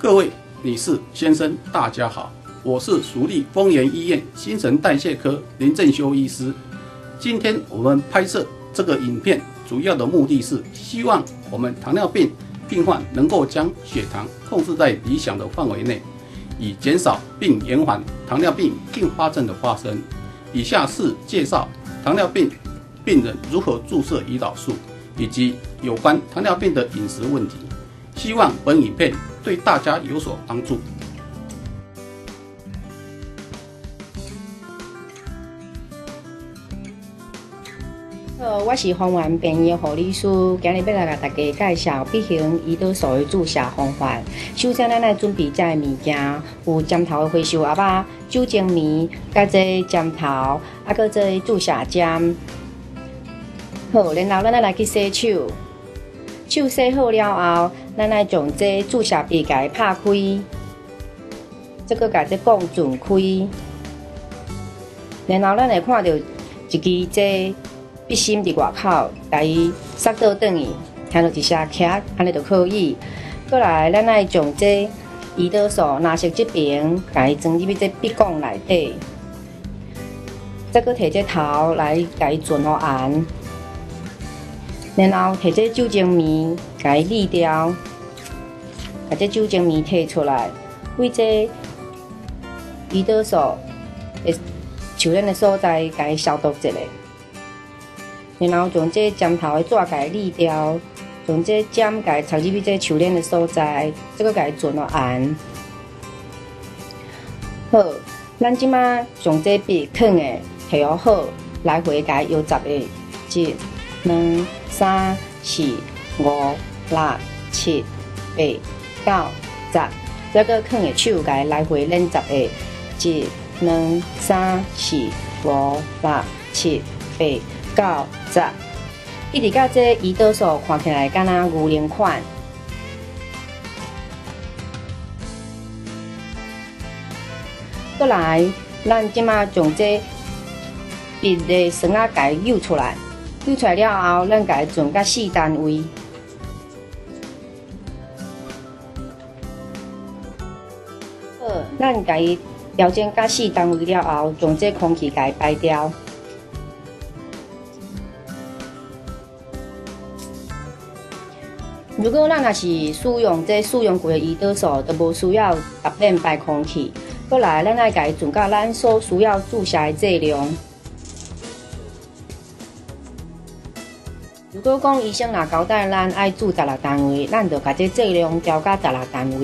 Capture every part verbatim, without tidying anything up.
各位女士、先生，大家好，我是蜀立丰原医院新陈代谢科林正修医师。今天我们拍摄这个影片，主要的目的是希望我们糖尿病病患能够将血糖控制在理想的范围内，以减少并延缓糖尿病并发症的发生。以下是介绍糖尿病病人如何注射胰岛素，以及有关糖尿病的饮食问题。希望本影片对大家有所帮助。 好，我是丰原病院护理师，今日要来给大家介绍 B 型胰岛素的注射方法。首先，咱来准备这个物件，有尖头的回收鸭肉、酒精棉、甲这尖头，啊，搁这注射针。好，然后咱来去洗手。手洗好了后，咱来将这注射鼻甲拍开，这个甲这杠准开，然后咱会看到一支这笔芯伫外口，甲伊塞倒转去，听到一声咔，安尼就可以。过来，咱来将这胰岛素拿色这边，甲伊装入去这笔杠内底，再搁摕这头来甲伊转好按。然后摕这酒精棉，甲伊沥掉，把这酒精棉摕出来，为这胰岛素的球链的所在，甲伊消毒一下。然后将这尖头的纸甲伊沥掉，将这针甲伊插入去这球链的所在，这个甲伊转落按。好，咱即马将这笔放的摕好好，来回甲伊摇十个，一、两、三、四、五、六、七、八、九、十，再个放的手甲伊来回练十个，一、两、三、四、五、六、七、八、九、十，一直到这胰岛素看起来敢若牛奶款。过来，咱即马将这笔的绳仔甲伊扭出来。扭出来了后，咱甲伊转到四单位。好，咱甲伊调整到四单位了后，将这空气甲伊排掉。如果咱若是使用这使用过的胰岛素，就无需要逐遍排空气。过来，咱来甲伊转到咱所需要注射的剂量。如果讲医生若交代咱爱注十六单位，咱就把这剂量调到十六单位。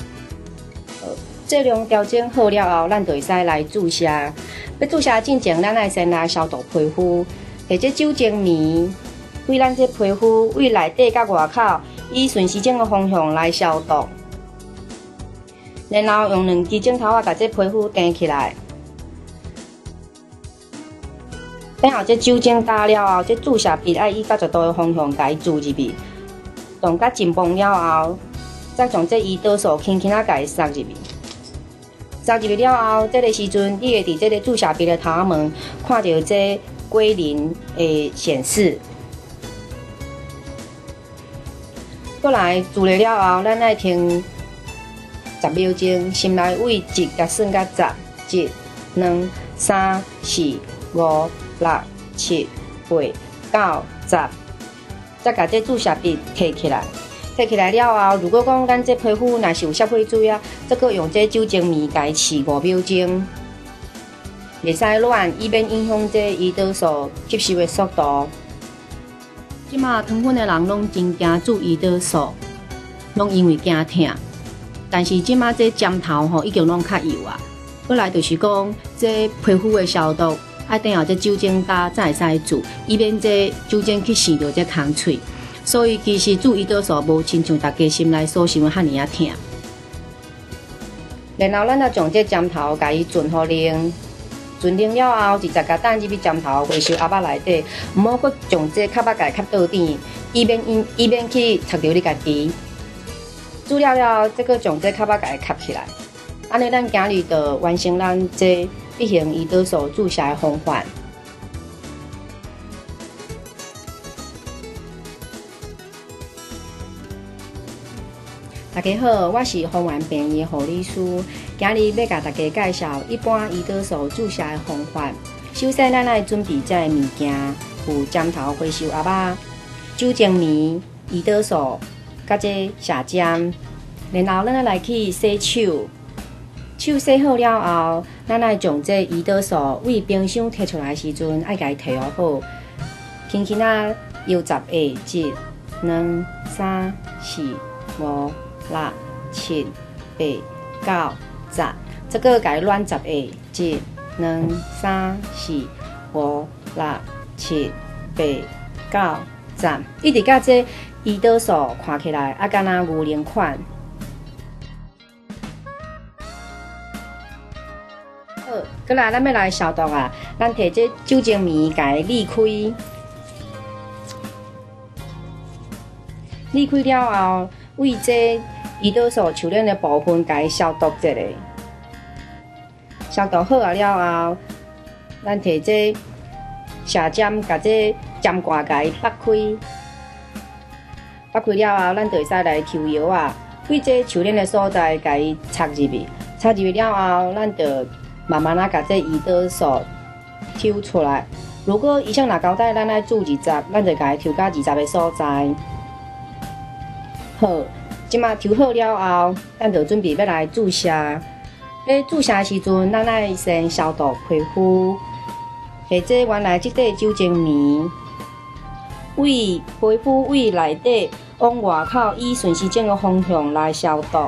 剂量调整好了后，咱就会使来注射。要注射之前，咱爱先来消毒皮肤，摕这酒精棉为咱这皮肤为内底甲外口，以顺时针的方向来消毒。然后用两支针头啊，把这皮肤垫起来。等后这酒精打了后，这注射笔爱以九十度的方向甲伊注入去，当甲紧绷了后，再将这胰岛素轻轻啊甲伊塞入去。塞入去了后，这个时阵你会伫这个注射笔的头仔门看到这归零的显示。过来注入了后，咱爱停十秒钟，心内为一甲算到十，一、两、三、四、五。六、七、八、九、十，再把这注射笔摕起来。摕起来了后，如果讲咱这皮肤若是有涉血水啊，再搁用这酒精棉甲伊试五秒钟，袂使乱，以免影响这胰岛素吸收的速度。即马糖分的人拢真惊注胰岛素，拢因为惊痛。但是即马这针头吼已经拢较幼啊。过来就是讲这皮肤的消毒。啊，等后这酒精打才会使注，以免这酒精去汙到这空喙。所以其实注胰岛素无亲像大家心内所想的遐尼啊痛。然后咱再将这针头甲伊转好冷，转冷了后，直接甲等入去针头回收鸭肉内底，毋好搁将这壳仔甲伊吸倒转，以免因以免去插到你家己。煮了了，再搁将这壳仔甲伊吸起来。安尼咱今日就完成咱这B型胰岛素注射的方法。 大家好，我是丰原病院护理师，今日要甲大家介绍一般胰岛素注射的方法。首先，咱来准备这个物件，有针头回收鸭肉、酒精棉、胰岛素，甲这射针。然后，咱来去洗手，手洗好了后，咱来将这胰岛素为冰箱摕出来时阵，爱甲伊摕好，轻轻啊摇十下，一、两、三、四、五。六、七、八、九、十，这个甲伊乱十下，一、两、三、四、五、六、七、八、九、十，一直甲这胰岛素看起来啊，敢若牛奶款。好，过来咱要来消毒啊，咱摕这酒精棉甲伊裂开，裂开了后，为这胰岛素抽炼的部分，甲伊消毒一下。消毒好啊了后，咱摕这射针，甲这针管甲伊拔开。拔开了后，咱就会使来抽药啊，为这抽炼的所在，甲伊插入去。插入去了后，咱就慢慢啊，甲这胰岛素抽出来。如果医生若交代咱爱注二十，咱就甲伊抽到二十个所在。好。即马抽好了后，咱就准备要来注射。咧注射时阵，咱爱先消毒皮肤，摕这原来即块酒精棉，为皮肤为内底往外口以顺时针的方向来消毒。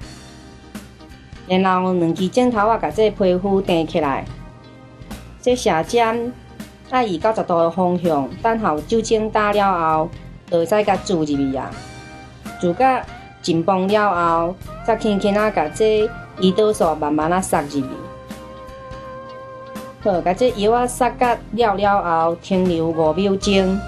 然后两支针头啊，甲这皮肤垫起来。这射针爱以九十度的方向，等候酒精打了后，就会使甲注入去啊，注甲紧绷了后，再轻轻啊，甲这胰岛素慢慢啊塞入去。好，甲这药啊塞甲了了后，停留五秒钟，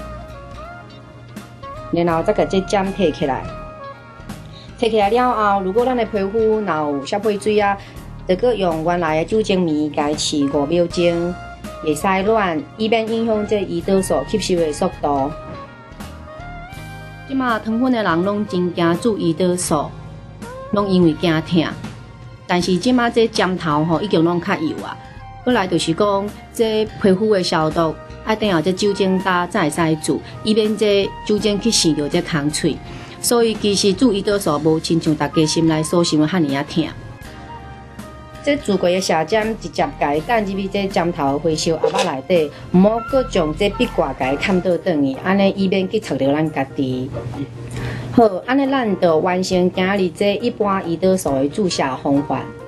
然后再甲这针摕起来。摕起来了后，如果咱的皮肤若有小配水啊，就搁用原来的酒精棉甲伊试五秒钟，袂使乱，以免影响这胰岛素吸收的速度。即马糖分的人拢真惊注胰岛素，拢因为惊痛。但是即马这针头吼已经拢较油啊。过来就是讲，这皮肤的消毒，爱等下这酒精打才会使注，以免这酒精去汅着这空喙。所以其实注胰岛素无亲像大家心内所想的遐尔啊痛。这注过的射针直接甲伊弹入去这针头回收鸭肉内底，毋好搁将这笔挂甲伊砍倒转去，安尼以免去戳着咱家己。好，安尼咱就完成今日这一般胰岛素的注射方法。